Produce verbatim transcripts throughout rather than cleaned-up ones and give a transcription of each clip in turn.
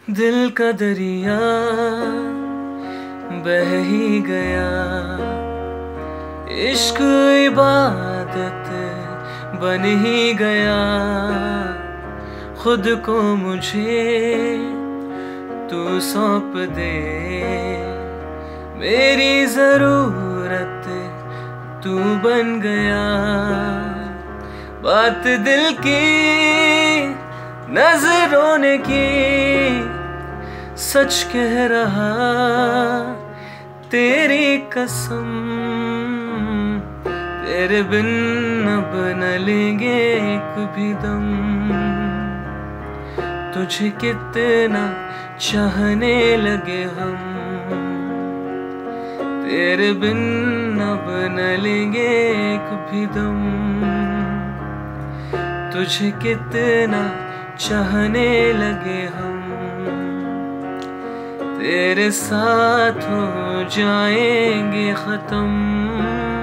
दिल का दरिया बह ही गया, इश्क इबादत बन ही गया। खुद को मुझे तू सौंप दे, मेरी जरूरत तू बन गया। बात दिल की नजरों ने की, सच कह रहा तेरी कसम। तेरे बिन अब न लेंगे एक भी दम। तुझे कितना चाहने लगे हम, तेरे बिन अब न लेंगे एक भी दम। तुझे कितना चाहने लगे हम, तेरे साथ हो जाएंगे खत्म।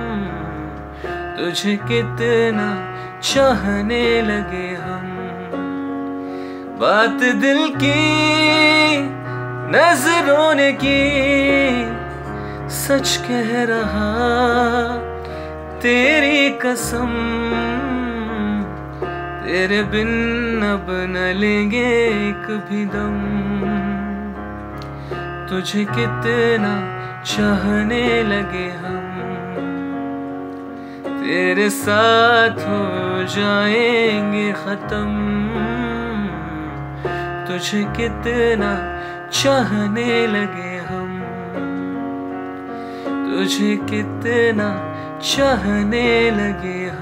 तुझे कितना चाहने लगे हम, बात दिल की नजरों ने की। सच कह रहा तेरी कसम, तेरे बिन अब न लेंगे एक भी दम। तुझे कितना चाहने लगे हम, तेरे साथ हो जाएंगे खत्म। तुझे कितना चाहने लगे हम, तुझे कितना चाहने लगे